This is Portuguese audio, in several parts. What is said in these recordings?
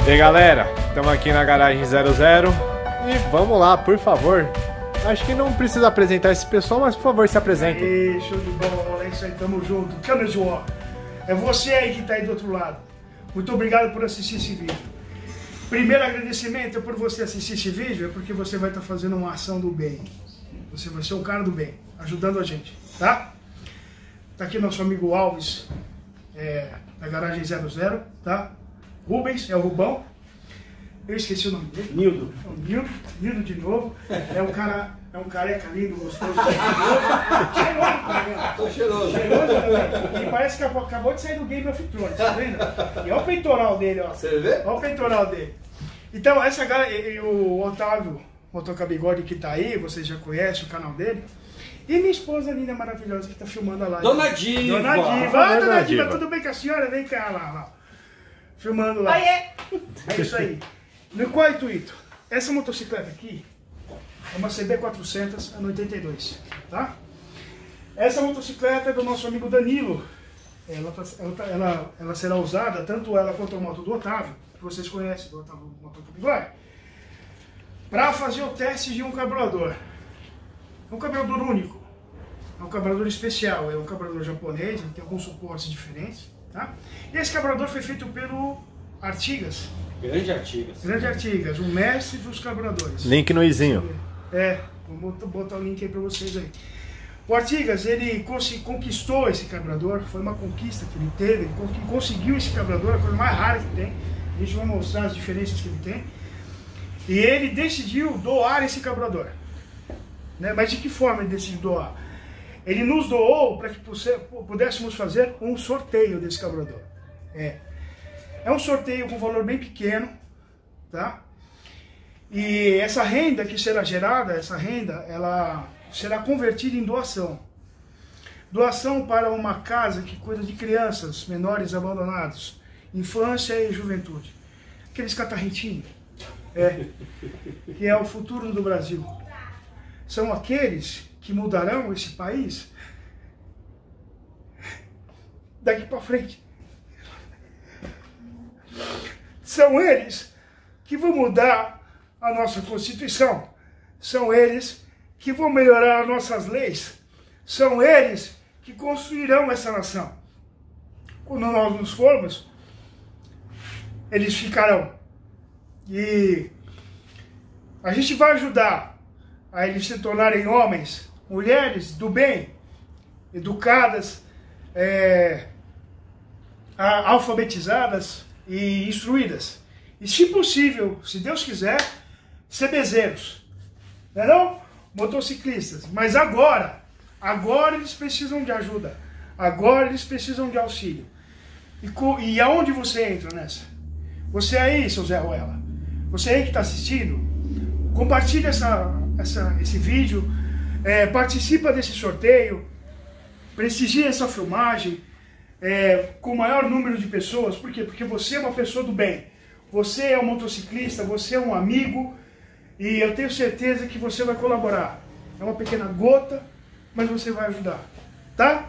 E aí galera, estamos aqui na garagem 00 e vamos lá, por favor. Acho que não precisa apresentar esse pessoal, mas por favor se apresentem. Ei, show de bola, é isso aí, tamo junto. Câmera de ó. É você aí que tá aí do outro lado. Muito obrigado por assistir esse vídeo. Primeiro agradecimento é por você assistir esse vídeo, é porque você vai estar fazendo uma ação do bem. Você vai ser um cara do bem, ajudando a gente, tá? Tá aqui nosso amigo Alves, da garagem 00, tá? Rubens, é o Rubão. Eu esqueci o nome dele. Nildo. Nildo de novo. É um careca lindo, gostoso. Tô cheiroso. E parece que acabou de sair do Game of Thrones, tá vendo? E olha o peitoral dele, ó. Você vê? Olha o peitoral dele. Então, essa galera, o Otávio, Motoca Bigode, que tá aí, vocês já conhecem o canal dele. E minha esposa linda, maravilhosa, que tá filmando a live. Dona Diva. Dona Diva. Ah, Dona Diva, tudo bem com a senhora? Vem cá, lá. Filmando lá. É isso aí. No qual intuito? Essa motocicleta aqui é uma CB400 ano 82, tá? Essa motocicleta é do nosso amigo Danilo. Ela será usada, tanto ela quanto a moto do Otávio, que vocês conhecem, do Otávio Motoca Bigode, para fazer o teste de um carburador. É um carburador único, é um carburador especial, é um carburador japonês, ele tem alguns suportes diferentes, tá? E esse carburador foi feito pelo Artigas. Grande Artigas. Grande Artigas, o mestre dos carburadores. Link no izinho. Vou botar o link aí pra vocês aí. O Artigas, ele conquistou esse carburador, foi uma conquista que ele teve, ele conseguiu esse carburador, a coisa mais rara que tem. A gente vai mostrar as diferenças que ele tem. E ele decidiu doar esse carburador. Né? Mas de que forma ele decidiu doar? Ele nos doou para que pudéssemos fazer um sorteio desse carburador. É um sorteio com valor bem pequeno, tá? E essa renda que será gerada, ela será convertida em doação. Doação para uma casa que cuida de crianças menores abandonados, infância e juventude. Aqueles catarrentinhos, que é o futuro do Brasil. São aqueles que mudarão esse país daqui para frente. São eles que vão mudar a nossa Constituição. São eles que vão melhorar as nossas leis. São eles que construirão essa nação. Quando nós nos formos, eles ficarão. E a gente vai ajudar a eles se tornarem homens, mulheres do bem, educadas, alfabetizadas e instruídas. E se possível, se Deus quiser, CBZeros. Não é não? Motociclistas. Mas agora eles precisam de ajuda. Agora eles precisam de auxílio. E aonde você entra nessa? Você aí, seu Zé Ruela. Você aí que está assistindo, compartilha esse vídeo, participa desse sorteio, prestigia essa filmagem, com o maior número de pessoas. Por quê? Porque você é uma pessoa do bem. Você é um motociclista, você é um amigo, e eu tenho certeza que você vai colaborar. É uma pequena gota, mas você vai ajudar, tá?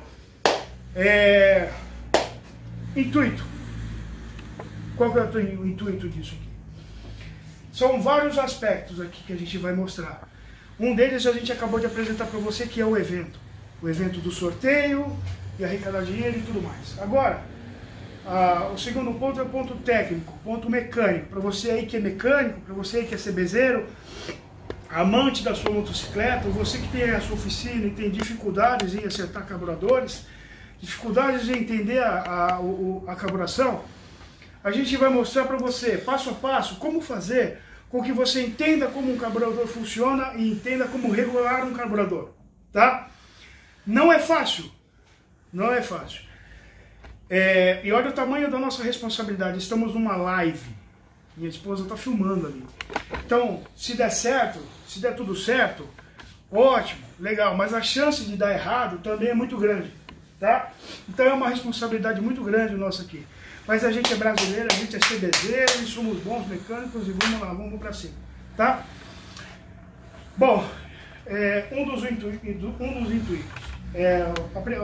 Intuito. Qual que é o intuito disso aqui? São vários aspectos aqui que a gente vai mostrar. Um deles a gente acabou de apresentar para você, que é o evento. O evento do sorteio, e arrecadar dinheiro e tudo mais. Agora, o segundo ponto é o ponto técnico, ponto mecânico. Para você aí que é mecânico, para você aí que é CBZero, amante da sua motocicleta, você que tem a sua oficina e tem dificuldades em acertar carburadores, dificuldades em entender a carburação, a gente vai mostrar para você, passo a passo, como fazer com que você entenda como um carburador funciona e entenda como regular um carburador, tá? Não é fácil. Não é fácil. E olha o tamanho da nossa responsabilidade. Estamos numa live. Minha esposa está filmando ali. Então, se der certo, se der tudo certo, ótimo, legal. Mas a chance de dar errado também é muito grande, tá? Então é uma responsabilidade muito grande nossa aqui. Mas a gente é brasileiro, a gente é CBZ, e somos bons mecânicos e vamos lá, vamos para cima, tá? Bom, um dos intuitos.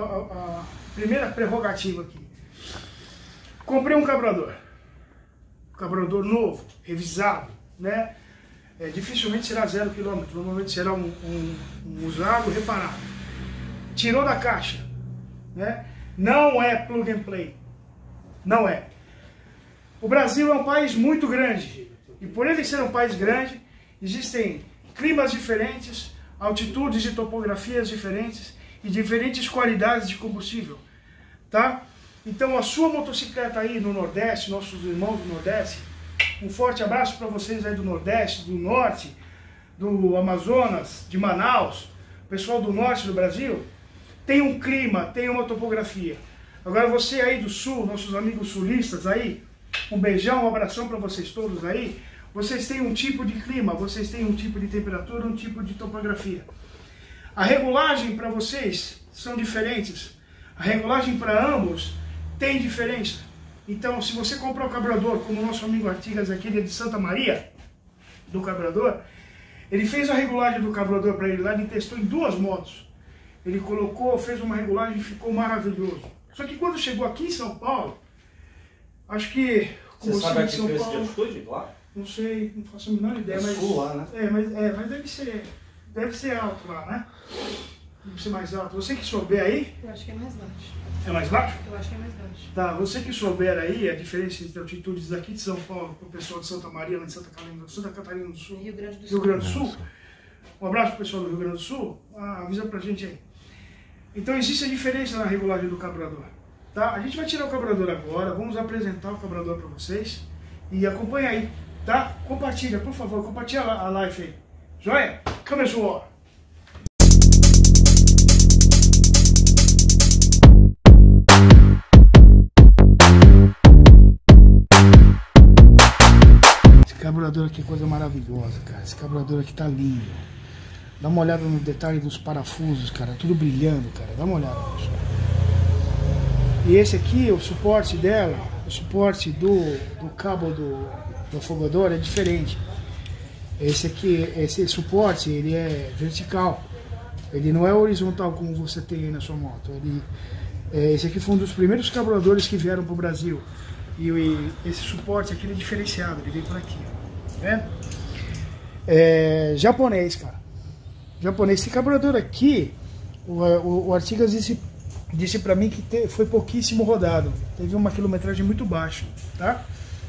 A primeira prerrogativa aqui. Comprei um carburador. carburador novo, revisado, né? Dificilmente será 0 km, normalmente será um usado, reparado. Tirou da caixa, né? Não é plug and play, não é. O Brasil é um país muito grande, e por ele ser um país grande, existem climas diferentes, altitudes e topografias diferentes, e diferentes qualidades de combustível, tá? Então a sua motocicleta aí no Nordeste, nossos irmãos do Nordeste, um forte abraço para vocês aí do Nordeste, do Norte, do Amazonas, de Manaus, pessoal do Norte do Brasil, tem um clima, tem uma topografia. Agora você aí do Sul, nossos amigos sulistas aí, um beijão, um abração para vocês todos aí, vocês têm um tipo de clima, vocês têm um tipo de temperatura, um tipo de topografia. A regulagem para vocês são diferentes, a regulagem para ambos tem diferença. Então, se você comprar o carburador, como o nosso amigo Artigas aqui, ele é de Santa Maria, do carburador, ele fez a regulagem do carburador para ele lá, ele testou em 2 motos. Ele colocou, fez uma regulagem e ficou maravilhoso. Só que quando chegou aqui em São Paulo, acho que... Você sabe a em São diferença de Paulo, altitude lá? não sei, não faço a menor ideia, mas... Sul lá, né? Mas deve ser alto lá, né? Deve ser mais alto. Você que souber aí... Eu acho que é mais baixo. É mais baixo? Eu acho que é mais baixo. Tá, você que souber aí a diferença entre altitudes daqui de São Paulo para o pessoal de Santa Maria, lá de Santa Catarina do Sul, Rio Grande do Rio Sul. Grande do Sul. Um abraço pro pessoal do Rio Grande do Sul, avisa pra gente aí. Então existe a diferença na regulagem do carburador, tá? A gente vai tirar o carburador agora, vamos apresentar o carburador para vocês e acompanha aí, tá? Compartilha, por favor, compartilha a live aí. Joia? Começou! Esse carburador aqui é coisa maravilhosa, cara. Esse carburador aqui tá lindo. Dá uma olhada no detalhe dos parafusos, cara. Tudo brilhando, cara. Dá uma olhada nisso. E esse aqui, o suporte dela, o suporte do cabo do afogador é diferente. Esse aqui, esse suporte, ele é vertical. Ele não é horizontal como você tem aí na sua moto. Esse aqui foi um dos primeiros carburadores que vieram pro Brasil. E esse suporte aqui ele é diferenciado, ele vem por aqui, ó. Tá vendo? Japonês, cara. Japonês. Esse carburador aqui, o Artigas disse pra mim que foi pouquíssimo rodado. Teve uma quilometragem muito baixa, tá?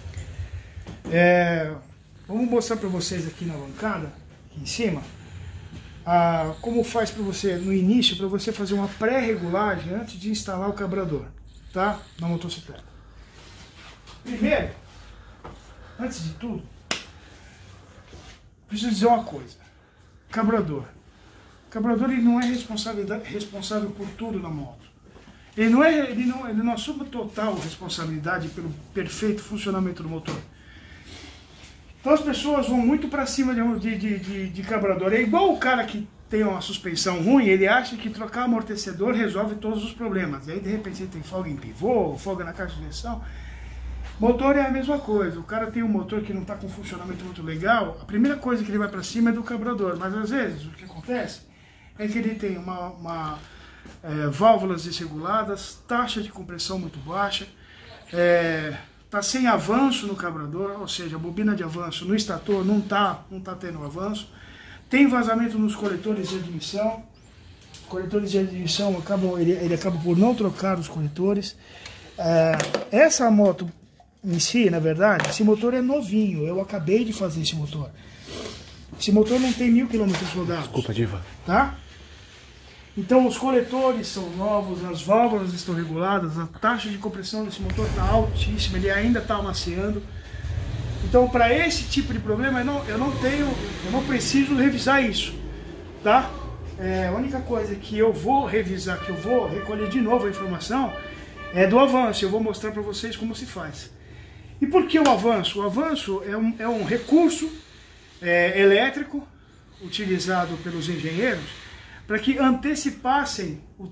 Vamos mostrar pra vocês aqui na bancada, aqui em cima, como faz pra você, no início, pra você fazer uma pré-regulagem antes de instalar o carburador, tá? Na motocicleta. Primeiro, antes de tudo, preciso dizer uma coisa. Carburador. O carburador ele não é responsável por tudo na moto. Ele não assume total responsabilidade pelo perfeito funcionamento do motor. Então as pessoas vão muito para cima de carburador. É igual o cara que tem uma suspensão ruim, ele acha que trocar amortecedor resolve todos os problemas. E aí de repente ele tem folga em pivô, folga na caixa de direção. Motor é a mesma coisa. O cara tem um motor que não está com funcionamento muito legal, a primeira coisa que ele vai para cima é do carburador. Mas às vezes o que acontece é que ele tem válvulas desreguladas, taxa de compressão muito baixa, está sem avanço no carburador, ou seja, a bobina de avanço no estator não tá tendo avanço, tem vazamento nos coletores de admissão. Os coletores de admissão ele acaba por não trocar os coletores. Essa moto em si, na verdade, esse motor é novinho, eu acabei de fazer esse motor. Esse motor não tem 1000 km rodados. Desculpa, Diva. Tá? Então os coletores são novos, as válvulas estão reguladas, a taxa de compressão desse motor está altíssima, ele ainda está amaciando. Então para esse tipo de problema eu não preciso revisar isso, tá? A única coisa que eu vou revisar, que eu vou recolher de novo a informação, é do avanço. Eu vou mostrar para vocês como se faz. E por que o avanço? O avanço é um recurso elétrico utilizado pelos engenheiros para que antecipassem o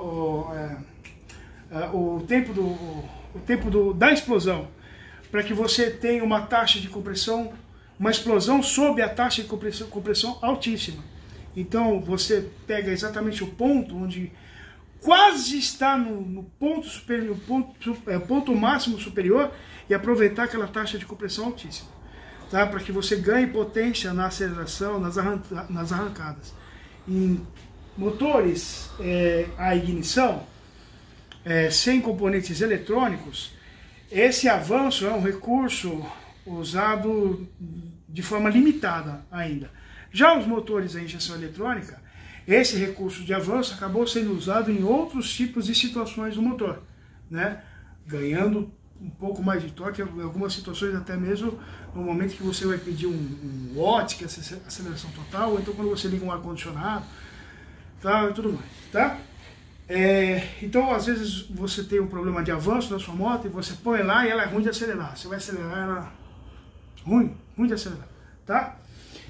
tempo da explosão, para que você tenha uma taxa de compressão, uma explosão sob a taxa de compressão altíssima. Então você pega exatamente o ponto onde quase estar no ponto superior, ponto máximo superior e aproveitar aquela taxa de compressão altíssima, tá? Para que você ganhe potência na aceleração, nas arrancadas. Em motores a ignição, sem componentes eletrônicos, esse avanço é um recurso usado de forma limitada ainda. Já os motores a injeção eletrônica, esse recurso de avanço acabou sendo usado em outros tipos de situações do motor, né? Ganhando um pouco mais de torque, em algumas situações até mesmo no momento que você vai pedir um watt, que é a aceleração total, ou então quando você liga um ar-condicionado, tá, e tudo mais, tá? Então às vezes você tem um problema de avanço na sua moto e você põe lá e ela é ruim de acelerar, você vai acelerar ela ruim de acelerar, tá?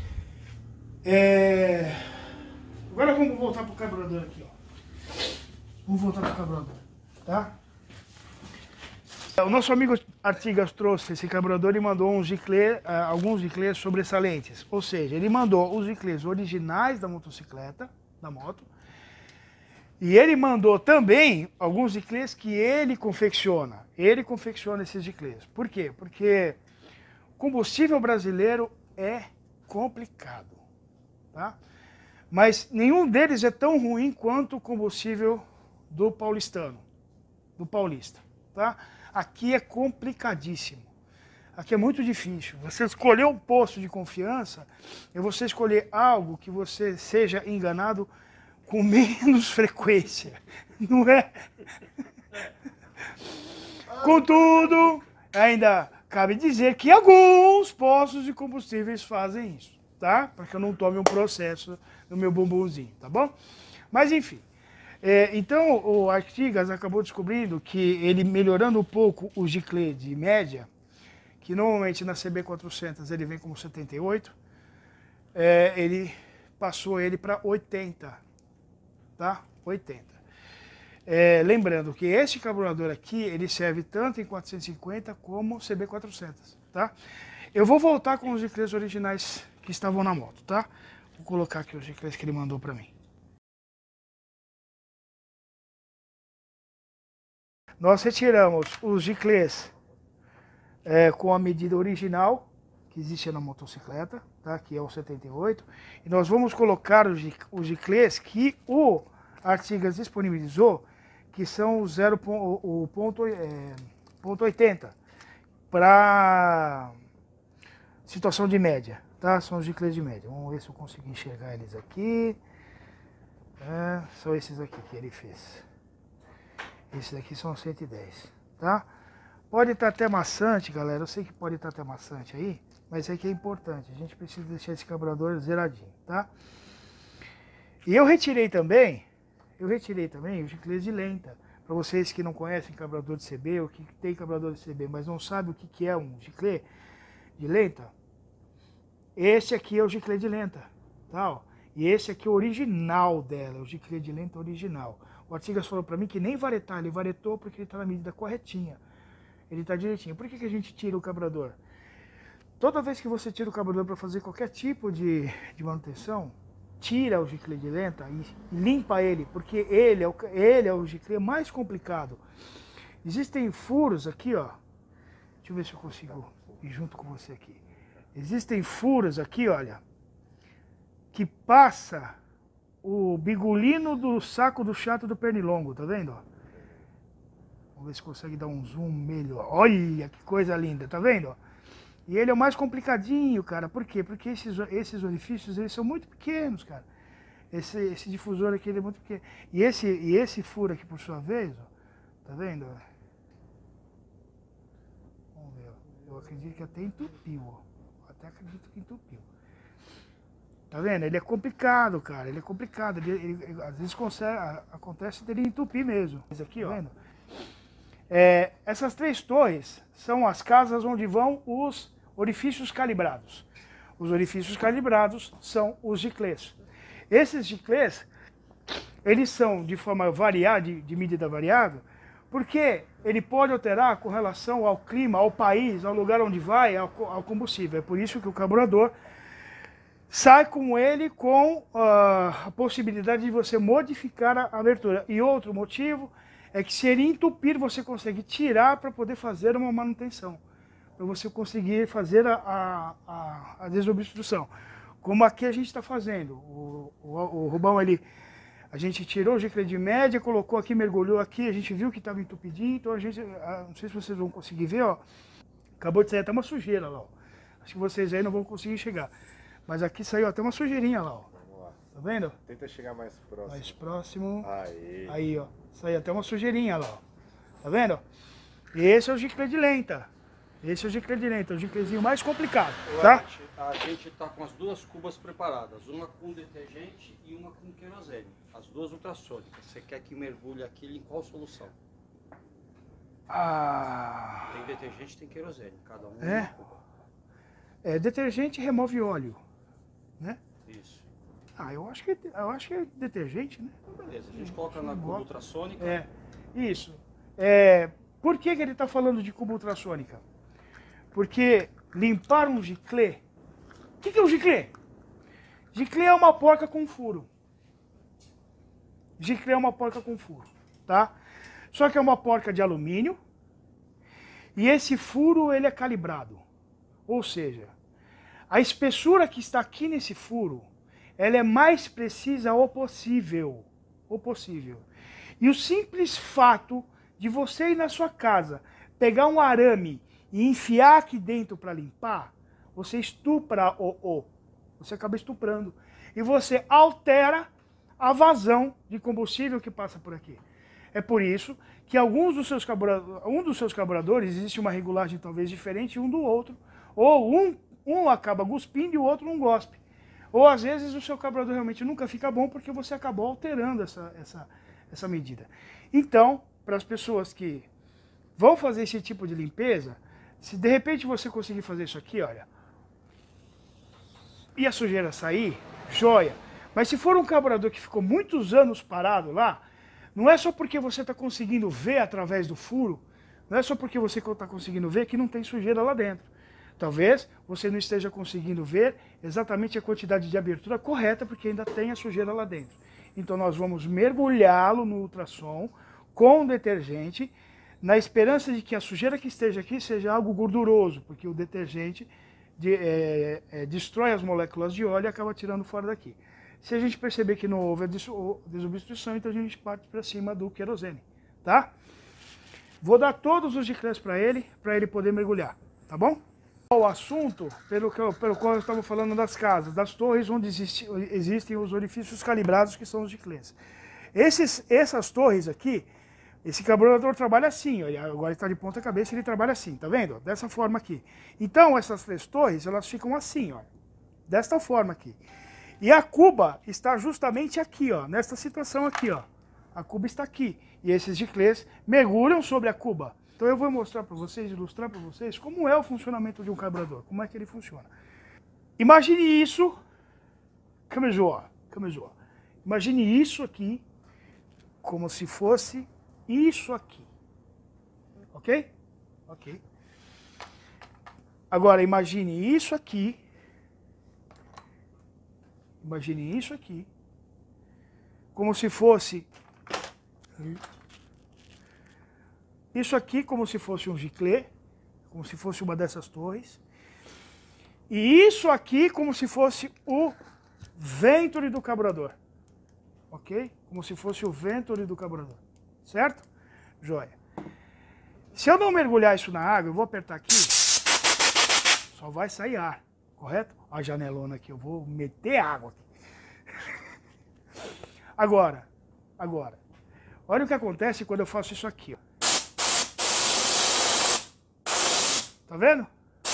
Agora vamos voltar para o carburador aqui, ó. Vamos voltar para o carburador, tá? O nosso amigo Artigas trouxe esse carburador e mandou alguns giclês sobressalentes. Ou seja, ele mandou os giclês originais da motocicleta, da moto. E ele mandou também alguns giclês que ele confecciona. Ele confecciona esses giclês. Por quê? Porque o combustível brasileiro é complicado, tá? Mas nenhum deles é tão ruim quanto o combustível do paulistano, do paulista, tá? Aqui é complicadíssimo. Aqui é muito difícil. Você escolher um posto de confiança é você escolher algo que você seja enganado com menos frequência, não é? Contudo, ainda cabe dizer que alguns postos de combustíveis fazem isso, tá? Para que eu não tome um processo no meu bumbumzinho, tá bom? Mas enfim, então o Artigas acabou descobrindo que ele melhorando um pouco o giclê de média, que normalmente na CB400 ele vem como 78, ele passou ele para 80, tá? 80. Lembrando que esse carburador aqui, ele serve tanto em 450 como CB400, tá? Eu vou voltar com os giclês originais que estavam na moto, tá? Vou colocar aqui os giclês que ele mandou para mim. Nós retiramos os giclês com a medida original que existe na motocicleta, tá? Que é o 78. E nós vamos colocar os giclês que o Artigas disponibilizou, que são o ponto 80, para situação de média, tá? São os giclês de média. Vamos ver se eu consigo enxergar eles aqui. São esses aqui que ele fez. Esses aqui são 110, tá? Pode estar até maçante, galera. Eu sei que pode estar até maçante aí, mas é que é importante. A gente precisa deixar esse carburador zeradinho, tá? E eu retirei também os giclês de lenta. Para vocês que não conhecem carburador de CB, ou que tem carburador de CB, mas não sabem o que é um giclê de lenta, esse aqui é o giclê de lenta, tá? E esse aqui é o original dela, o giclê de lenta original. O Artigas falou para mim que nem varetar, ele varetou porque ele está na medida corretinha. Ele está direitinho. Por que a gente tira o carburador? Toda vez que você tira o carburador para fazer qualquer tipo de manutenção, tira o giclê de lenta e limpa ele, porque ele é o giclê mais complicado. Existem furos aqui, ó. Deixa eu ver se eu consigo ir junto com você aqui. Existem furos aqui, olha, que passa o bigolino do saco do chato do pernilongo, tá vendo? Vamos ver se consegue dar um zoom melhor. Olha que coisa linda, tá vendo? E ele é o mais complicadinho, cara. Por quê? Porque esses orifícios, eles são muito pequenos, cara. Esse difusor aqui, ele é muito pequeno. E esse furo aqui, por sua vez, ó, tá vendo? Vamos ver, ó. Eu acredito que até entupiu, ó. Até acredito que entupiu. Tá vendo? Ele é complicado, cara. Ele é complicado. Ele às vezes acontece dele entupir mesmo. Isso aqui, ó. Tá vendo? Essas três torres são as casas onde vão os orifícios calibrados. Os orifícios calibrados são os giclês. Esses giclês, eles são de forma variável, de medida variável, porque ele pode alterar com relação ao clima, ao país, ao lugar onde vai, ao combustível. É por isso que o carburador sai com ele com a possibilidade de você modificar a abertura. E outro motivo é que se ele entupir, você consegue tirar para poder fazer uma manutenção, para você conseguir fazer a desobstrução. Como aqui a gente está fazendo. O Rubão, a gente tirou o giclê de média, colocou aqui, mergulhou aqui, a gente viu que estava entupidinho, então a gente, não sei se vocês vão conseguir ver, ó, acabou de sair até uma sujeira lá, ó. Acho que vocês aí não vão conseguir chegar. Mas aqui saiu até uma sujeirinha lá, ó. Vamos lá. Tá vendo? Tenta chegar mais próximo. Mais próximo. Aí. Aí, ó. Saiu até uma sujeirinha lá, ó. Tá vendo? Esse é o giclê de lenta. Esse é o giclê de lenta, o giclezinho mais complicado, tá? A gente tá com as duas cubas preparadas, uma com detergente e uma com querosene. As duas ultrassônicas. Você quer que mergulhe aquilo em qual solução? Tem detergente e tem querosene, cada um. É? Detergente remove óleo, né? Isso. Eu acho que é detergente, né? Então, beleza, a gente coloca na cuba ultrassônica. Isso. Por que ele está falando de cuba ultrassônica? Porque limpar um giclê... O que é um giclê? Giclê é uma porca com furo. Giclê é uma porca com furo, tá? Só que é uma porca de alumínio e esse furo ele é calibrado. Ou seja, a espessura que está aqui nesse furo, ela é mais precisa o possível. E o simples fato de você ir na sua casa, pegar um arame e enfiar aqui dentro para limpar, você estupra você acaba estuprando. E você altera a vazão de combustível que passa por aqui. É por isso que um dos seus carburadores, existe uma regulagem talvez diferente um do outro, ou um acaba cuspindo e o outro não gospe. Ou às vezes o seu carburador realmente nunca fica bom porque você acabou alterando essa medida. Então, para as pessoas que vão fazer esse tipo de limpeza, se de repente você conseguir fazer isso aqui, olha, e a sujeira sair, joia. Mas se for um carburador que ficou muitos anos parado lá, não é só porque você está conseguindo ver através do furo, não é só porque você está conseguindo ver que não tem sujeira lá dentro. Talvez você não esteja conseguindo ver exatamente a quantidade de abertura correta, porque ainda tem a sujeira lá dentro. Então nós vamos mergulhá-lo no ultrassom com detergente, na esperança de que a sujeira que esteja aqui seja algo gorduroso, porque o detergente destrói as moléculas de óleo e acaba tirando fora daqui. Se a gente perceber que não houve a desobstrução, então a gente parte para cima do querosene, tá? Vou dar todos os giclés para ele poder mergulhar, tá bom? O assunto pelo qual eu estava falando das casas, das torres onde existem os orifícios calibrados, que são os giclés. Essas torres aqui, esse carburador trabalha assim, olha, agora ele está de ponta cabeça, ele trabalha assim, tá vendo? Dessa forma aqui. Então essas três torres, elas ficam assim, ó, desta forma aqui. E a cuba está justamente aqui, ó, nesta situação aqui, ó. A cuba está aqui. E esses giclês mergulham sobre a cuba. Então eu vou mostrar para vocês, ilustrar para vocês como é o funcionamento de um carburador, como é que ele funciona. Imagine isso, imagine isso aqui como se fosse isso aqui, ok? Ok. Agora imagine isso aqui como se fosse isso aqui, como se fosse um giclê, como se fosse uma dessas torres, e isso aqui como se fosse o venturi do carburador, ok? Como se fosse o venturi do carburador, certo? Joia. Se eu não mergulhar isso na água, eu vou apertar aqui, só vai sair ar, correto? A janelona aqui, eu vou meter água aqui. Agora, olha o que acontece quando eu faço isso aqui, ó. Tá vendo?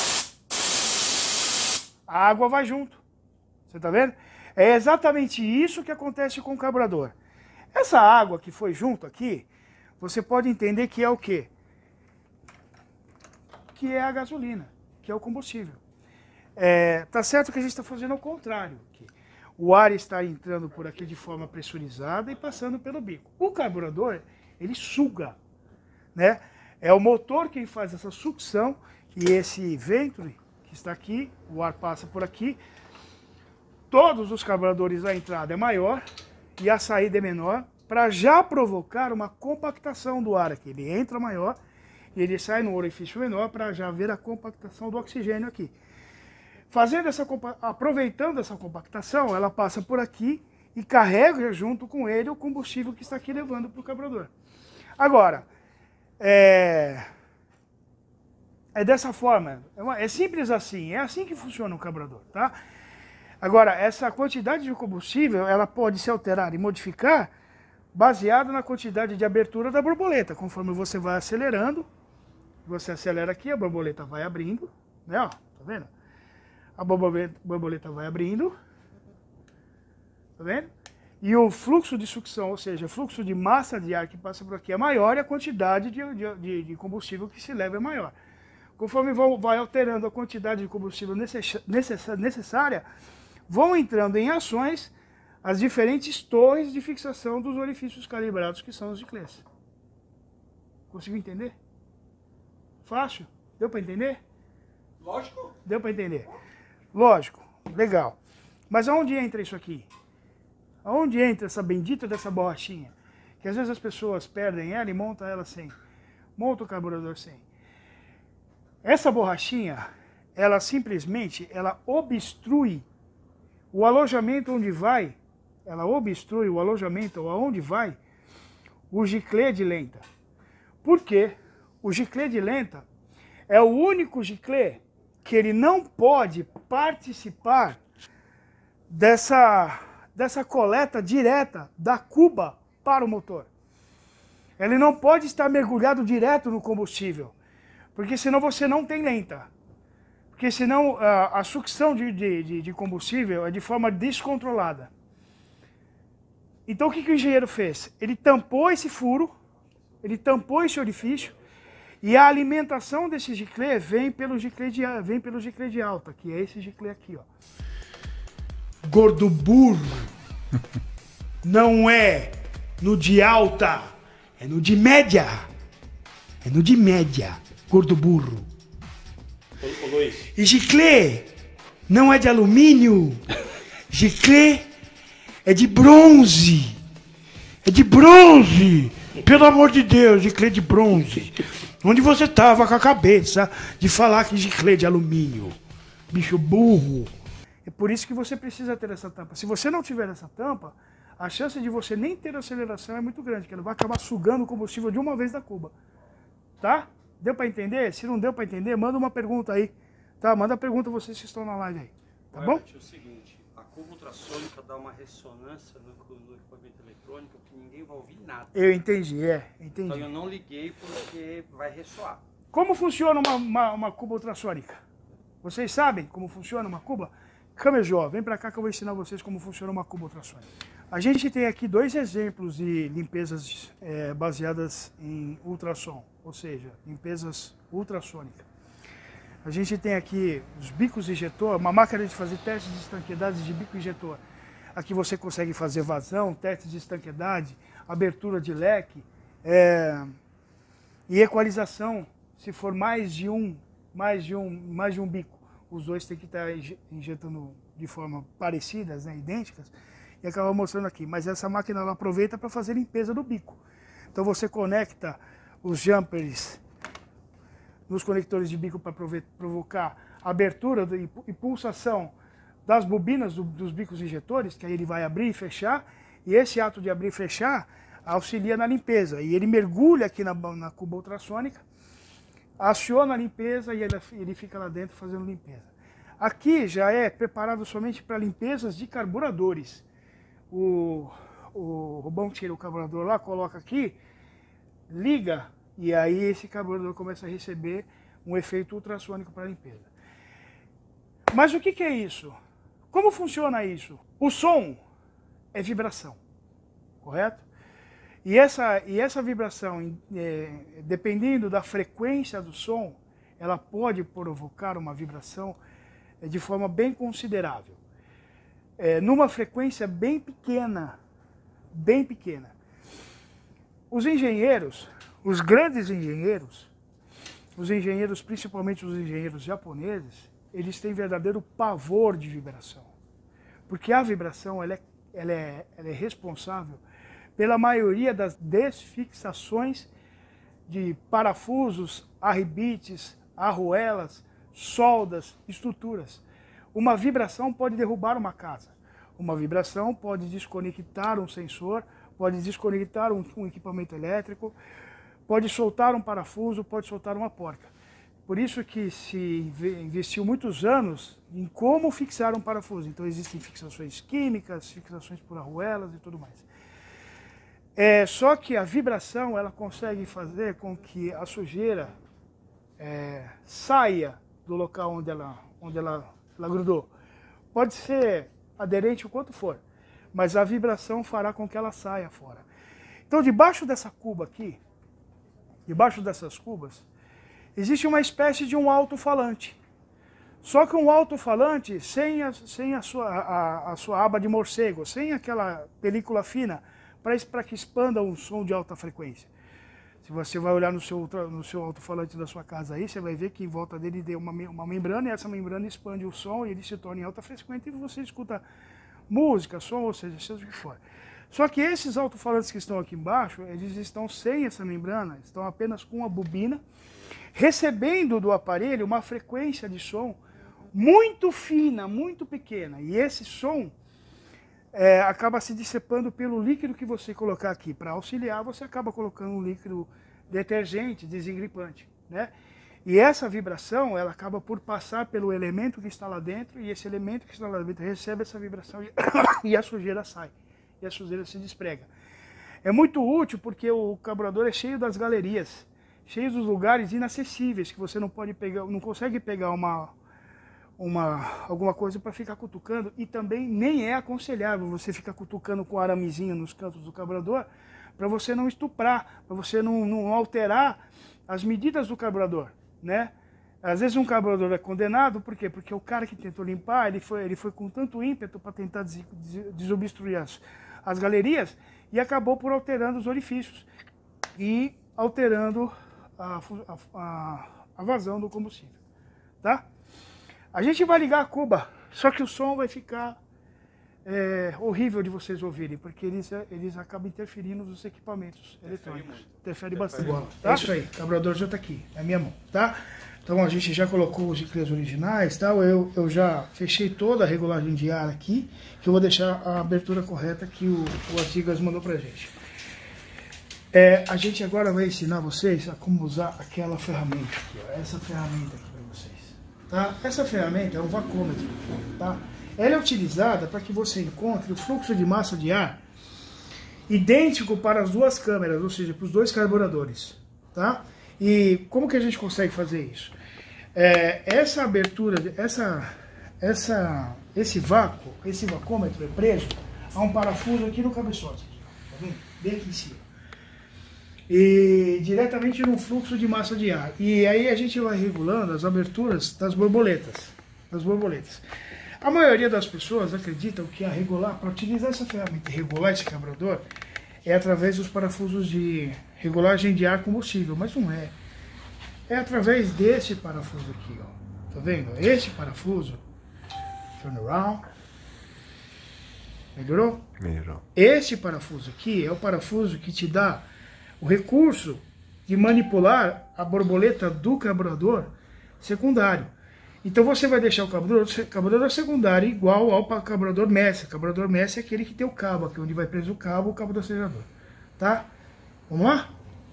A água vai junto. Você tá vendo? É exatamente isso que acontece com o carburador. Essa água que foi junto aqui, você pode entender que é o quê? Que é a gasolina, que é o combustível. Tá certo que a gente está fazendo ao contrário aqui. O ar está entrando por aqui de forma pressurizada e passando pelo bico. O carburador, ele suga, né? É o motor quem faz essa sucção e esse venturi que está aqui, o ar passa por aqui, todos os carburadores, a entrada é maior e a saída é menor, para já provocar uma compactação do ar aqui. Ele entra maior e ele sai no orifício menor para já ver a compactação do oxigênio aqui. Aproveitando essa compactação, ela passa por aqui e carrega junto com ele o combustível que está aqui levando para o carburador. Agora, é dessa forma, é simples assim, é assim que funciona o carburador, tá? Agora, essa quantidade de combustível, ela pode se alterar e modificar baseado na quantidade de abertura da borboleta. Conforme você vai acelerando, você acelera aqui, a borboleta vai abrindo, né? Ó, tá vendo? A borboleta vai abrindo, tá vendo? E o fluxo de sucção, ou seja, o fluxo de massa de ar que passa por aqui é maior e a quantidade de combustível que se leva é maior. Conforme vai alterando a quantidade de combustível necessária, vão entrando em ações as diferentes torres de fixação dos orifícios calibrados, que são os giclês. Conseguiu entender? Fácil? Deu para entender? Lógico. Deu para entender? Lógico, legal. Mas aonde entra isso aqui? Aonde entra essa bendita dessa borrachinha? Que às vezes as pessoas perdem ela e montam ela sem. Monta o carburador sem. Essa borrachinha, ela simplesmente, ela obstrui o alojamento onde vai, ela obstrui o alojamento aonde vai o giclê de lenta. Por quê? O giclê de lenta é o único giclê que ele não pode participar dessa coleta direta da cuba para o motor. Ele não pode estar mergulhado direto no combustível, porque senão você não tem lenta. Porque senão a sucção de combustível é de forma descontrolada. Então o que o engenheiro fez? Ele tampou esse furo, ele tampou esse orifício, e a alimentação desse giclê vem pelo giclê de alta, que é esse giclê aqui, ó. Gordo burro. Não é no de alta, é no de média. É no de média, gordo burro. Ô Luiz. E giclê não é de alumínio. Giclê é de bronze. É de bronze. Pelo amor de Deus, giclê de bronze. Onde você tava com a cabeça de falar que giclê de alumínio? Bicho burro. É por isso que você precisa ter essa tampa. Se você não tiver essa tampa, a chance de você nem ter aceleração é muito grande, que ele vai acabar sugando o combustível de uma vez da cuba. Tá? Deu para entender? Se não deu para entender, manda uma pergunta aí. Tá? Manda a pergunta vocês que estão na live aí. Tá bom? É o seguinte, a cuba ultrassônica dá uma ressonância no equipamento eletrônico que ninguém vai ouvir nada. Eu entendi, entendi. Então eu não liguei porque vai ressoar. Como funciona uma cuba ultrassônica? Vocês sabem como funciona uma cuba? Camejó, vem para cá que eu vou ensinar vocês como funciona uma cuba ultrassônica. A gente tem aqui dois exemplos de limpezas baseadas em ultrassom, ou seja, limpezas ultrassônicas. A gente tem aqui os bicos injetor, uma máquina de fazer testes de estanqueidade de bico injetor. Aqui você consegue fazer vazão, testes de estanqueidade, abertura de leque e equalização, se for mais de um bico. Os dois têm que estar injetando de forma parecidas, né, idênticas, e acaba mostrando aqui. Mas essa máquina ela aproveita para fazer limpeza do bico. Então você conecta os jumpers nos conectores de bico para provocar abertura e pulsação das bobinas dos bicos injetores, que aí ele vai abrir e fechar, e esse ato de abrir e fechar auxilia na limpeza. E ele mergulha aqui na cuba ultrassônica, aciona a limpeza e ele fica lá dentro fazendo limpeza. Aqui já é preparado somente para limpezas de carburadores. O Rubão tira o carburador lá, coloca aqui, liga, e aí esse carburador começa a receber um efeito ultrassônico para limpeza. Mas o que é isso? Como funciona isso? O som é vibração, correto? E essa vibração, dependendo da frequência do som, ela pode provocar uma vibração de forma bem considerável. Numa frequência bem pequena. Os engenheiros, os grandes engenheiros, principalmente os engenheiros japoneses, eles têm verdadeiro pavor de vibração. Porque a vibração ela é responsável pela maioria das desfixações de parafusos, arrebites, arruelas, soldas, estruturas. Uma vibração pode derrubar uma casa. Uma vibração pode desconectar um sensor, pode desconectar um equipamento elétrico, pode soltar um parafuso, pode soltar uma porta. Por isso que se investiu muitos anos em como fixar um parafuso. Então existem fixações químicas, fixações por arruelas e tudo mais. Só que a vibração ela consegue fazer com que a sujeira saia do local onde ela grudou. Pode ser aderente o quanto for, mas a vibração fará com que ela saia fora. Então debaixo dessa cuba aqui, debaixo dessas cubas, existe uma espécie de um alto-falante. Só que um alto-falante sem a sua aba de morcego, sem aquela película fina, para que expanda um som de alta frequência. Se você vai olhar no seu alto-falante da sua casa aí, você vai ver que em volta dele tem uma membrana, e essa membrana expande o som e ele se torna em alta frequência e você escuta música, som, ou seja o que for. Só que esses alto-falantes que estão aqui embaixo, eles estão sem essa membrana, estão apenas com uma bobina, recebendo do aparelho uma frequência de som muito fina, muito pequena. E esse som acaba se dissipando pelo líquido que você colocar aqui. Para auxiliar, você acaba colocando um líquido detergente, desengripante, né? E essa vibração, ela acaba por passar pelo elemento que está lá dentro, e esse elemento que está lá dentro recebe essa vibração e a sujeira sai, e a sujeira se desprega. É muito útil porque o carburador é cheio das galerias, cheio dos lugares inacessíveis, que você não pode pegar, não consegue pegar alguma coisa para ficar cutucando, e também nem é aconselhável você ficar cutucando com aramezinho nos cantos do carburador, para você não estuprar, para você não alterar as medidas do carburador, né? Às vezes um carburador é condenado, por quê? Porque o cara que tentou limpar, ele foi com tanto ímpeto para tentar desobstruir as galerias, e acabou por alterando os orifícios e alterando a vazão do combustível, tá? A gente vai ligar a cuba, só que o som vai ficar horrível de vocês ouvirem, porque eles acabam interferindo nos equipamentos eletrônicos. Interfere bastante. Tá? É isso aí, o carburador já está aqui, na minha mão, tá? Então a gente já colocou os eclãs originais, tá? Eu já fechei toda a regulagem de ar aqui, que eu vou deixar a abertura correta que o Artigas mandou pra gente. A gente agora vai ensinar vocês a como usar aquela ferramenta aqui, ó, essa ferramenta aqui para vocês, tá? Essa ferramenta é um vacômetro, tá? Ela é utilizada para que você encontre o fluxo de massa de ar idêntico para as duas câmeras, ou seja, para os dois carburadores, tá? E como que a gente consegue fazer isso? Essa abertura, esse vacômetro é preso a um parafuso aqui no cabeçote, tá vendo? Bem aqui em cima. E diretamente no fluxo de massa de ar. E aí a gente vai regulando as aberturas das borboletas. A maioria das pessoas acreditam que para utilizar essa ferramenta e regular esse carburador é através dos parafusos de regulagem de ar combustível, mas não é. É através desse parafuso aqui, ó. Tá vendo? Esse parafuso, turn around. Melhorou? Melhorou. Esse parafuso aqui é o parafuso que te dá o recurso de manipular a borboleta do carburador secundário. Então você vai deixar o carburador secundário igual ao carburador mestre. O carburador mestre é aquele que tem o cabo, aqui onde vai preso o cabo do acelerador. Tá? Vamos lá?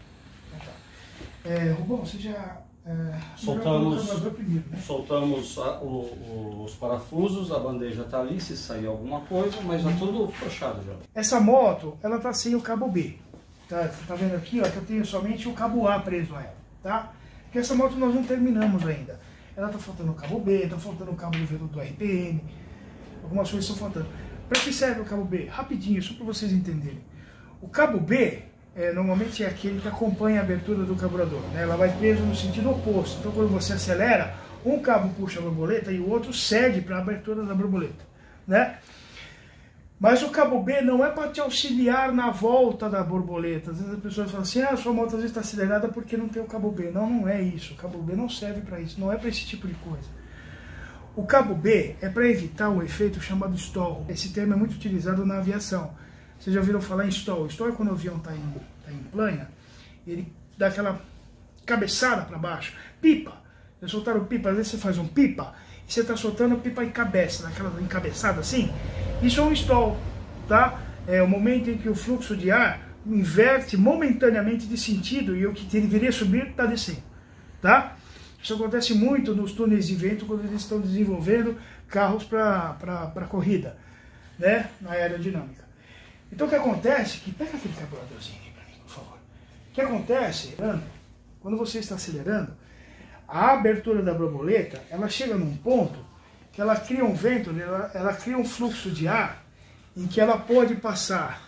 Rubão, você já... Soltamos, o carburador primeiro, né? soltamos os parafusos, a bandeja está ali, se sair alguma coisa, mas já tudo fechado já. Essa moto, ela tá sem o cabo B. Tá, você tá vendo aqui, ó, que eu tenho somente o cabo A preso a ela, tá? Porque essa moto nós não terminamos ainda. Ela tá faltando o cabo B, tá faltando o cabo do RPM, algumas coisas estão faltando. Para que serve o cabo B? Rapidinho, só para vocês entenderem. O cabo B, normalmente é aquele que acompanha a abertura do carburador, né? Ela vai preso no sentido oposto. Então quando você acelera, um cabo puxa a borboleta e o outro cede para a abertura da borboleta, né? Mas o cabo B não é para te auxiliar na volta da borboleta. Às vezes as pessoas falam assim, sua moto às vezes está acelerada porque não tem o cabo B. Não, não é isso. O cabo B não serve para isso. Não é para esse tipo de coisa. O cabo B é para evitar um efeito chamado stall. Esse termo é muito utilizado na aviação. Vocês já ouviram falar em stall? Stall é quando o avião está em plana, ele dá aquela cabeçada para baixo. Pipa. Já soltaram pipa? Às vezes você faz um pipa e você está soltando a pipa em cabeça, naquela encabeçada assim. Isso é um stall, tá? É o momento em que o fluxo de ar inverte momentaneamente de sentido e o que deveria subir está descendo, tá? Isso acontece muito nos túneis de vento quando eles estão desenvolvendo carros para corrida, né? Na aerodinâmica. Então o que acontece, pega aquele carburadorzinho aqui para mim, por favor. O que acontece, quando você está acelerando, a abertura da borboleta, ela chega num ponto que ela cria um vento, ela cria um fluxo de ar em que ela pode passar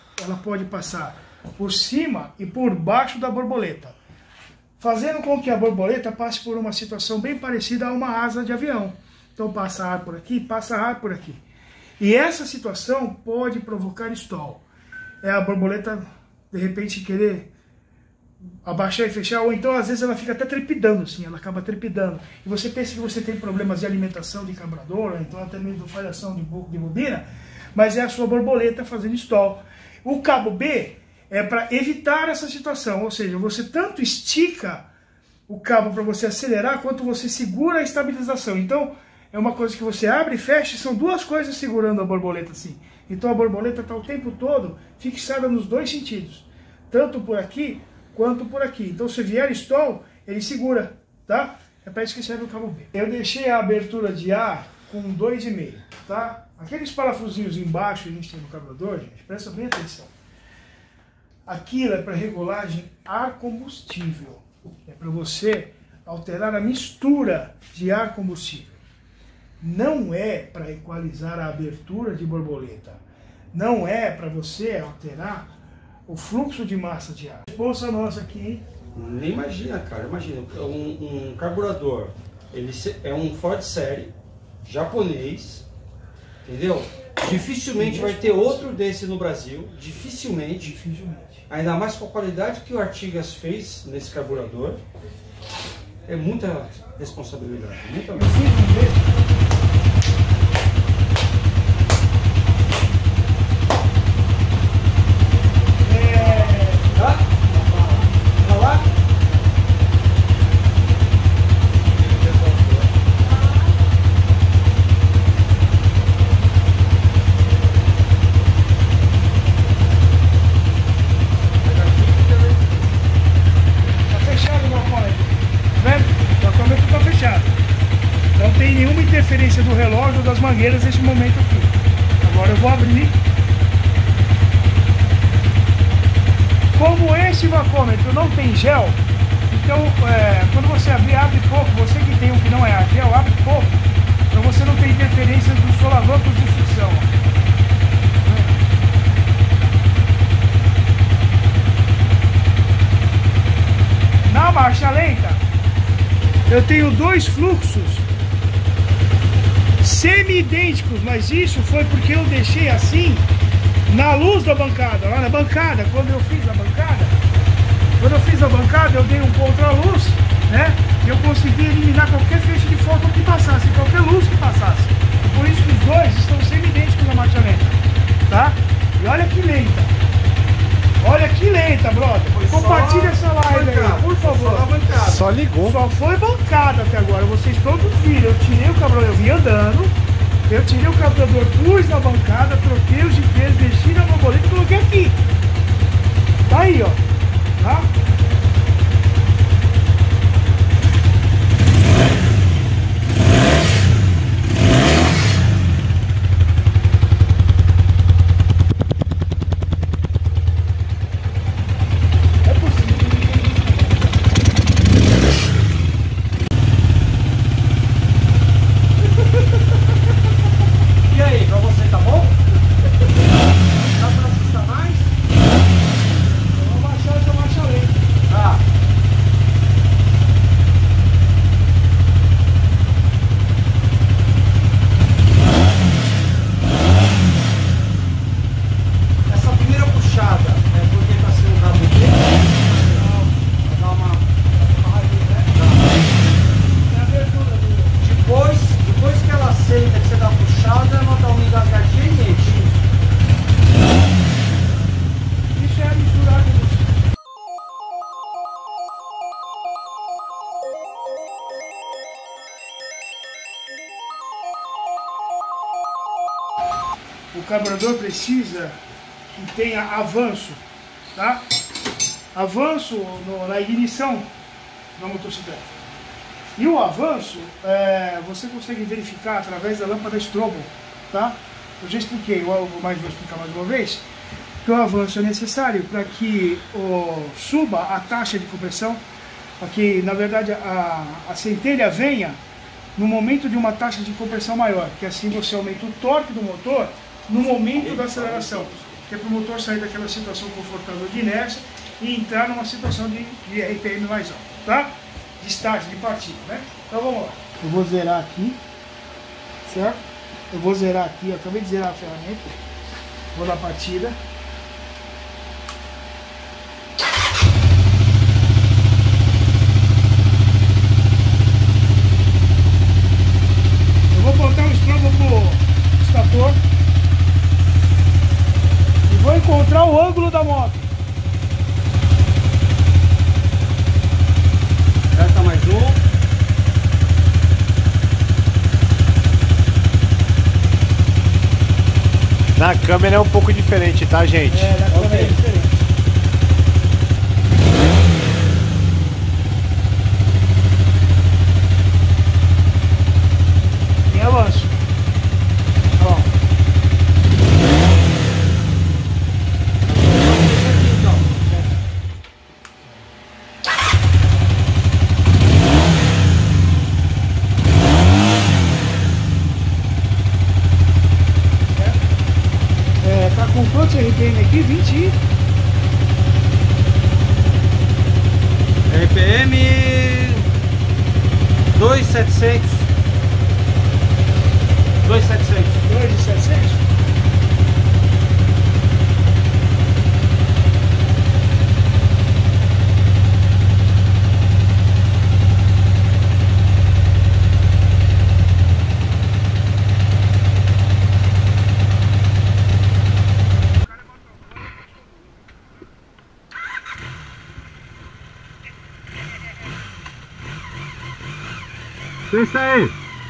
por cima e por baixo da borboleta, fazendo com que a borboleta passe por uma situação bem parecida a uma asa de avião. Então passa ar por aqui, passa ar por aqui. E essa situação pode provocar stall. É a borboleta, de repente, querer abaixar e fechar, ou então às vezes ela fica até trepidando assim, ela acaba trepidando. E você pensa que você tem problemas de alimentação de carburador, ou então até mesmo falhação de bobina, mas é a sua borboleta fazendo stall. O cabo B é para evitar essa situação, ou seja, você tanto estica o cabo para você acelerar, quanto você segura a estabilização. Então, é uma coisa que você abre e fecha, são duas coisas segurando a borboleta assim. Então a borboleta está o tempo todo fixada nos dois sentidos, tanto por aqui quanto por aqui. Então se vier stall, ele segura, tá? É para isso que serve o cabo B. Eu deixei a abertura de ar com 2,5, tá? Aqueles parafusinhos embaixo que a gente tem no carburador, gente, presta bem atenção. Aquilo é para regulagem ar combustível. É para você alterar a mistura de ar combustível. Não é para equalizar a abertura de borboleta. Não é para você alterar o fluxo de massa de ar. Responsa nossa aqui, hein? Nem imagina, cara. Imagina, um carburador, ele é um Ford série, japonês, entendeu? Dificilmente vai ter outro desse no Brasil. Dificilmente. Ainda mais com a qualidade que o Artigas fez nesse carburador. É muita responsabilidade. Muita Eu fiz um vídeo. Não tem nenhuma interferência do relógio ou das mangueiras nesse momento aqui. Agora eu vou abrir. Como esse vacômetro não tem gel, então quando você abrir, abre pouco. Você que tem um que não é a gel, abre pouco, para você não ter interferência dos solavancos de fricção. Na marcha lenta, eu tenho dois fluxos semi-idênticos, mas isso foi porque eu deixei assim na luz da bancada, lá na bancada. Quando eu fiz a bancada, eu dei um contra-luz, né? E eu consegui eliminar qualquer feixe de fóton que passasse, qualquer luz que passasse. Por isso que os dois estão semi-idênticos na marcha lenta, tá? E olha que lenta. Olha que lenta, brother. Compartilha essa live aí, por favor. Só ligou. Só foi bancada até agora. Vocês todos viram. Eu tirei o carburador, eu vim andando. Eu tirei o carburador, pus na bancada, troquei os GPs, mexi na borboleta e coloquei aqui. Tá aí, ó. Tá? carburador precisa que tenha avanço, tá? Avanço na ignição da motocicleta. E o avanço, você consegue verificar através da lâmpada strobo, tá? Eu já expliquei, mas vou explicar mais uma vez, que o avanço é necessário para que suba a taxa de compressão, para que, na verdade, a centelha venha no momento de uma taxa de compressão maior, que assim você aumenta o torque do motor no momento da aceleração, que é para o motor sair daquela situação confortável de inércia e entrar numa situação de RPM mais alto, tá? De start, de partida, né? Então vamos lá. Eu vou zerar aqui, certo? Eu vou zerar aqui, eu acabei de zerar a ferramenta. Vou dar partida. Eu vou botar o strobo pro estator e vou encontrar o ângulo da moto. Aperta mais um. Na câmera é um pouco diferente, tá, gente? Na câmera é diferente. E avanço. Ó. Tá com quantos RPM aqui? 20? RPM 2.700. 2.700. 2.700? Isso aí!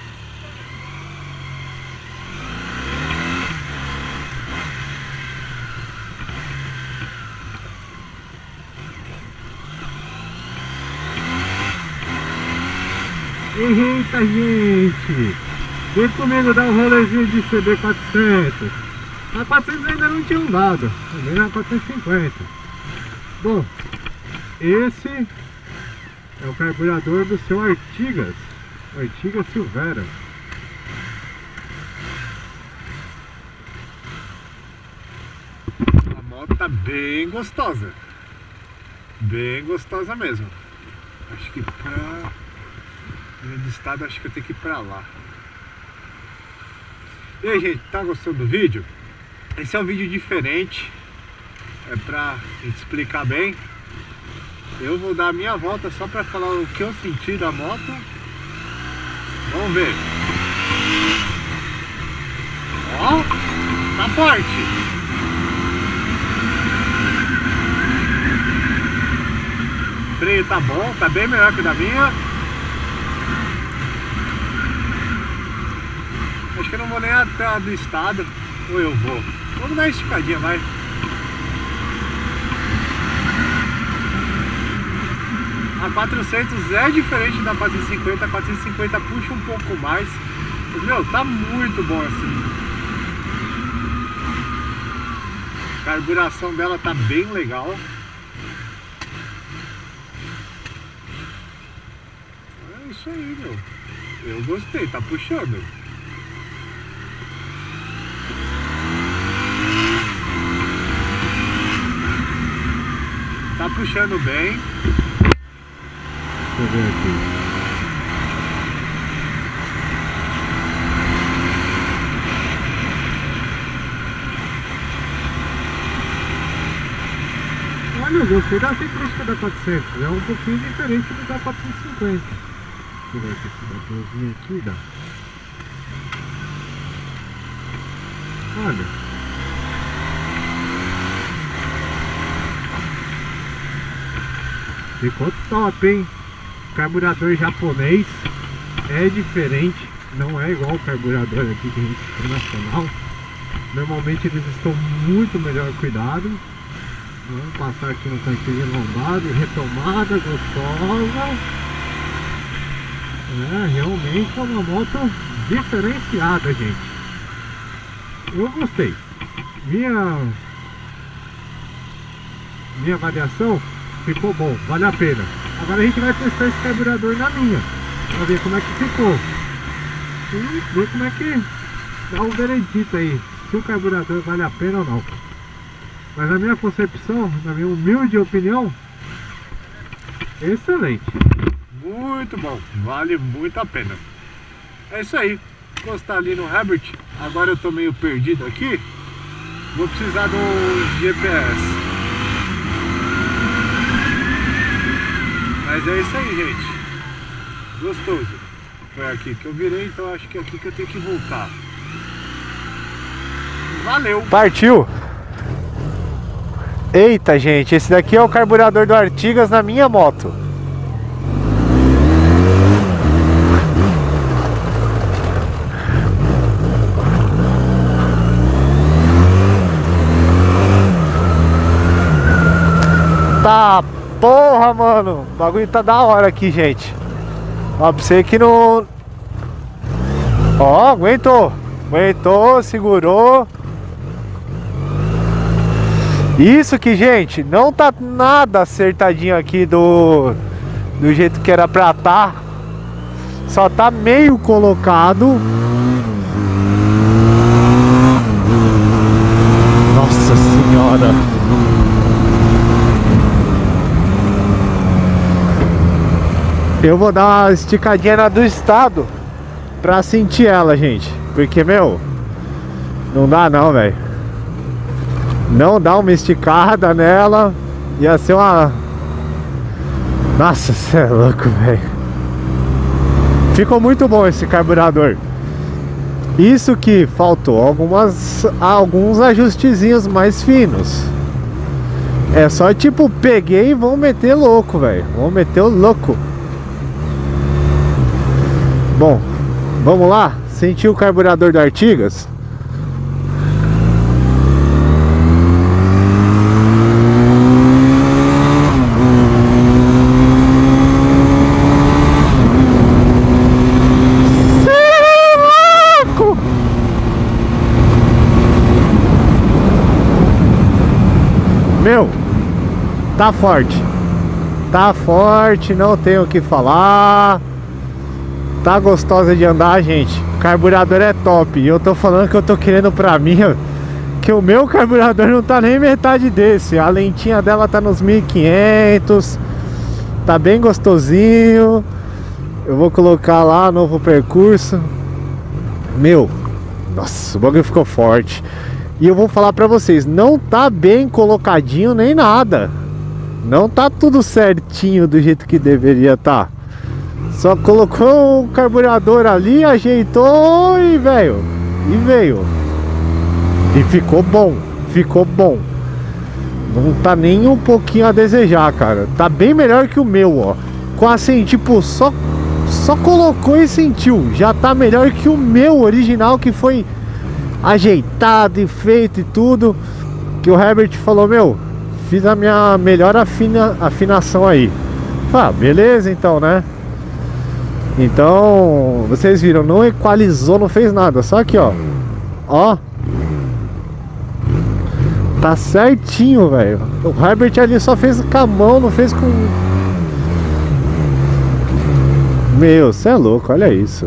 Eita, gente! Vem comigo dar um rolezinho de CB400. A 400 ainda não tinham dado, também na 450. Bom, esse é o carburador do seu Artigas. Artigas Silvera. A moto tá bem gostosa. Bem gostosa mesmo. Acho que pra grande estado, acho que eu tenho que ir pra lá. E aí, gente, tá gostando do vídeo? Esse é um vídeo diferente. É pra gente explicar bem. Eu vou dar a minha volta só pra falar o que eu senti da moto. Vamos ver. Ó, tá forte. O freio tá bom, tá bem melhor que o da minha. Acho que eu não vou nem até do estado. Ou eu vou. Vamos dar uma esticadinha, vai. A 400 é diferente da 450, a 450 puxa um pouco mais. Mas, meu, tá muito bom assim. A carburação dela tá bem legal. É isso aí, meu. Eu gostei, tá puxando. Tá puxando bem. Deixa eu ver aqui. Olha, eu gostei da ciclística da 400. É um pouquinho diferente do da 450. Deixa eu ver se esse botãozinho aqui dá. Olha. Ficou top, hein? Carburador japonês é diferente, não é igual o carburador aqui que a gente tem nacional. Normalmente eles estão muito melhor cuidados. Vamos passar aqui no tanquinho lombado, retomada gostosa. Realmente é uma moto diferenciada, gente. Eu gostei. Minha avaliação ficou bom, vale a pena. Agora a gente vai testar esse carburador na minha, pra ver como é que ficou. E ver como é que dá o veredito aí, se o carburador vale a pena ou não. Mas na minha concepção, na minha humilde opinião, excelente. Muito bom, vale muito a pena. É isso aí, encostar ali no Herbert. Agora eu tô meio perdido aqui, vou precisar do GPS. Mas é isso aí, gente, gostoso. Foi aqui que eu virei, então acho que é aqui que eu tenho que voltar. Valeu! Partiu! Eita, gente, esse daqui é o carburador do Artigas na minha moto. Tá, porra, mano. O bagulho tá da hora aqui, gente. Ó, pra você que não... Ó, aguentou. Aguentou, segurou. Isso que, gente, não tá nada acertadinho aqui do jeito que era pra tá. Só tá meio colocado. Nossa senhora. Eu vou dar uma esticadinha na do estado pra sentir ela, gente. Porque, meu, não dá não, velho. Não dá uma esticada nela. Ia ser uma... Nossa, você é louco, velho. Ficou muito bom esse carburador. Isso que faltou alguns ajustezinhos mais finos. É só tipo, peguei e vamos meter louco, velho. Vamos meter o louco. Bom, vamos lá. Sentir o carburador do Artigas. Meu, tá forte. Tá forte, não tenho o que falar. Tá gostosa de andar, gente. O carburador é top. E eu tô falando que eu tô querendo pra mim, que o meu carburador não tá nem metade desse. A lentinha dela tá nos 1500. Tá bem gostosinho. Eu vou colocar lá novo percurso. Meu, nossa, o bagulho ficou forte. E eu vou falar pra vocês, não tá bem colocadinho nem nada. Não tá tudo certinho do jeito que deveria tá. Só colocou o carburador ali, ajeitou e veio. E ficou bom, ficou bom. Não tá nem um pouquinho a desejar, cara. Tá bem melhor que o meu, ó. Com assim, tipo, só colocou e sentiu. Já tá melhor que o meu original, que foi ajeitado e feito e tudo. Que o Herbert falou, meu, fiz a minha melhor afinação aí. Ah, beleza então, né? Então, vocês viram, não equalizou, não fez nada. Só que, ó. Ó. Tá certinho, velho. O Herbert ali só fez com a mão, não fez com... Meu, cê é louco, olha isso.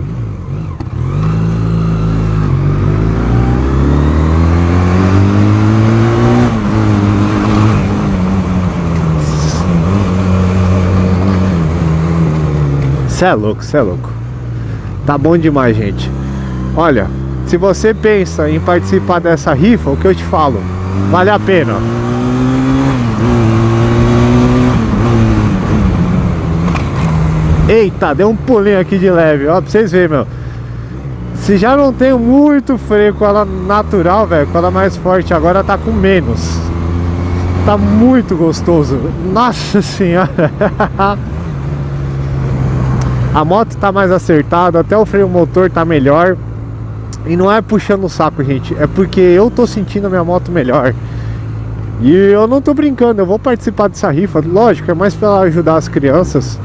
Cê é louco, cê é louco. Tá bom demais, gente. Olha, se você pensa em participar dessa rifa, o que eu te falo, vale a pena. Eita, deu um pulinho aqui de leve, ó, pra vocês verem, meu. Se já não tem muito freio com ela natural, velho, com ela mais forte, agora tá com menos. Tá muito gostoso. Nossa senhora. A moto tá mais acertada, até o freio motor tá melhor. E não é puxando o saco, gente, é porque eu tô sentindo a minha moto melhor. E eu não tô brincando, eu vou participar dessa rifa. Lógico, é mais pra ajudar as crianças,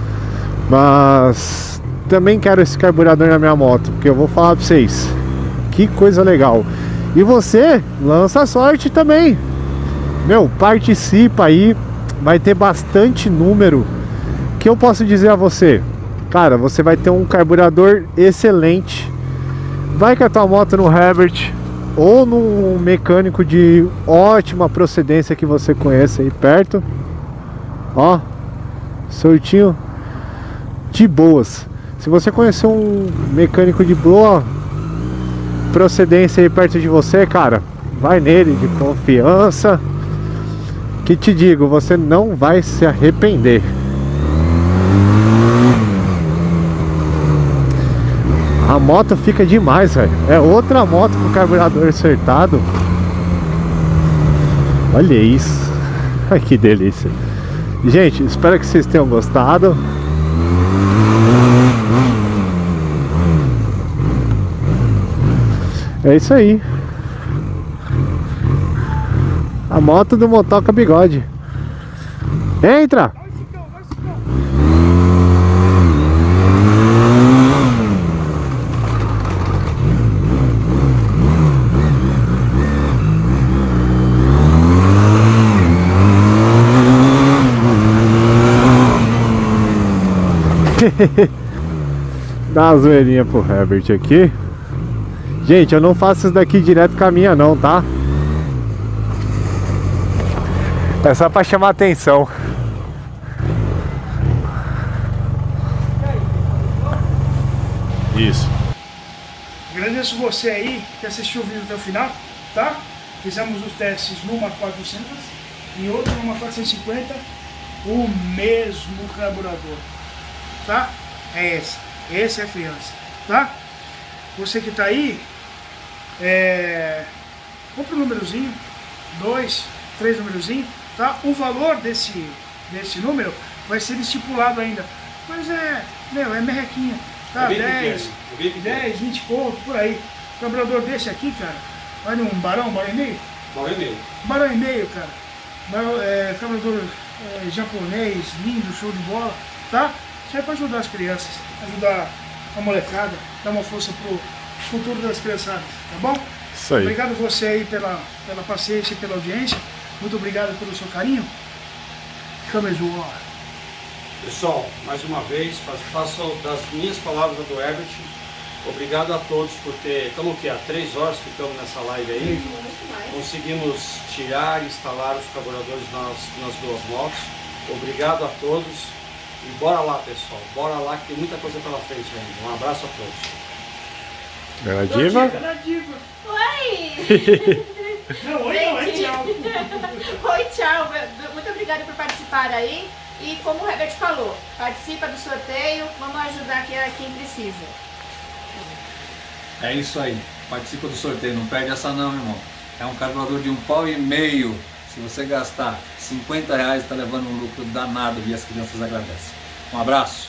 mas também quero esse carburador na minha moto, porque eu vou falar pra vocês, que coisa legal. E você lança a sorte também. Meu, participa aí. Vai ter bastante número. Que eu posso dizer a você, cara, você vai ter um carburador excelente. Vai com a tua moto no Herbert ou num mecânico de ótima procedência que você conheça aí perto. Ó, sortinho de boas. Se você conhecer um mecânico de boa procedência aí perto de você, cara, vai nele de confiança, que te digo, você não vai se arrepender. A moto fica demais, velho. É outra moto com carburador acertado. Olha isso. Ai, que delícia. Gente, espero que vocês tenham gostado. É isso aí. A moto do Motoca Bigode. Entra! Dá uma zoeirinha pro Herbert aqui. Gente, eu não faço isso daqui direto com a minha não, tá? É só pra chamar atenção. Isso. Agradeço você aí que assistiu o vídeo até o final, tá? Fizemos os testes numa 400 e outra numa 450, o mesmo carburador, tá? É esse é a criança, tá? Você que tá aí, compra um númerozinho, 2, 3 númerozinhos, tá? O valor desse número vai ser estipulado ainda, mas é merrequinha, tá? 10, 20 conto, por aí. O carburador desse aqui, cara, vale um barão e meio? Barão e meio, cara. Carburador japonês, lindo, show de bola, tá? Isso aí é pra ajudar as crianças, ajudar a molecada, dar uma força pro futuro das criançadas, tá bom? Isso aí. Obrigado você aí pela paciência e pela audiência. Muito obrigado pelo seu carinho. Camejo. Pessoal, mais uma vez, faço das minhas palavras do Herbert. Obrigado a todos por ter... Estamos aqui há 3 horas, ficamos nessa live aí. Conseguimos tirar e instalar os carburadores nas duas motos. Obrigado a todos. E bora lá, pessoal. Bora lá que tem muita coisa pela frente ainda. Um abraço a todos. Bela Diva. Bela Diva. Oi! Não, oi não, é tchau. Oi, tchau. Muito obrigada por participar aí. E como o Herbert falou, participa do sorteio. Vamos ajudar aqui a quem precisa. É isso aí. Participa do sorteio. Não perde essa não, irmão. É um carburador de R$1,5. Se você gastar R$50, está levando um lucro danado e as crianças agradecem. Um abraço.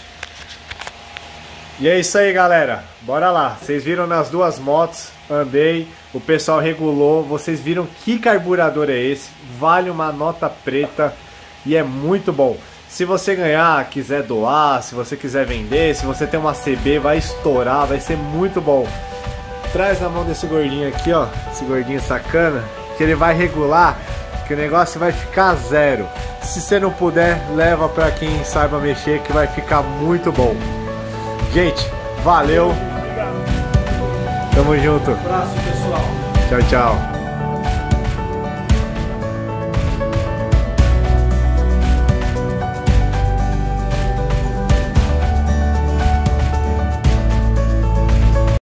E é isso aí, galera. Bora lá. Vocês viram nas duas motos, andei, o pessoal regulou. Vocês viram que carburador é esse? Vale uma nota preta e é muito bom. Se você ganhar, quiser doar, se você quiser vender, se você tem uma CB, vai estourar, vai ser muito bom. Traz na mão desse gordinho aqui, ó, esse gordinho sacana, que ele vai regular, que o negócio vai ficar zero. Se você não puder, leva pra quem saiba mexer, que vai ficar muito bom. Gente, valeu. Tamo junto. Um abraço, pessoal. Tchau, tchau.